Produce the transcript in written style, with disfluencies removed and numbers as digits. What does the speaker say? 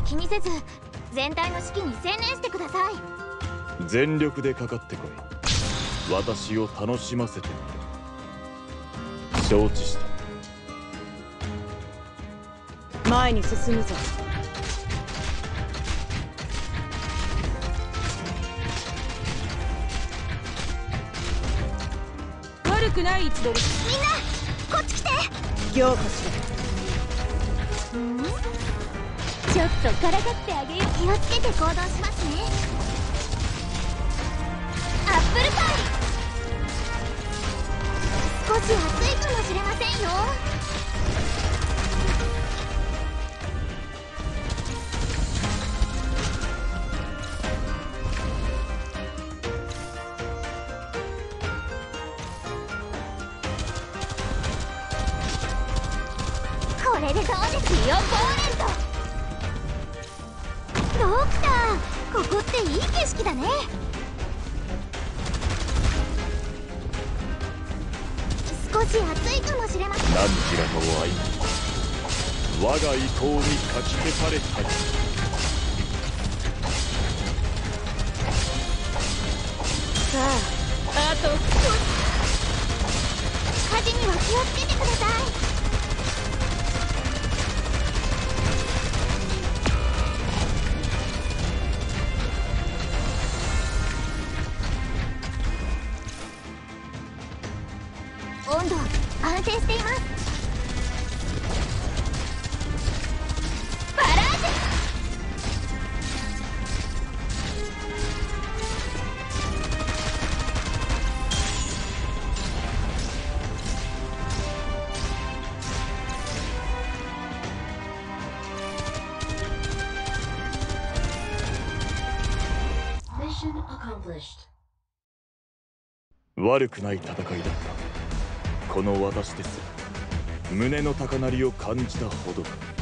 気にせず全体の指揮に専念してください。 全力でかかってこい。私を楽しませてみろ。承知した。 前に進むぞ。悪くない位置取り。 みんなこっち来て。 凝固しろ。 ちょっとからかってあげよう。気をつけて行動しますね。アップルパイ。少し熱いかもしれませんよ。これでどうですよ、ゴーレント。ドクター、ここっていい景色だね。少し暑いかもしれません。 何時らの愛に我が意向にかき消されたい。 さあ、あと少し。 火事には気をつけてください。温度安定しています。バラージ悪くない戦いだった。この私です。胸の高鳴りを感じたほどだ。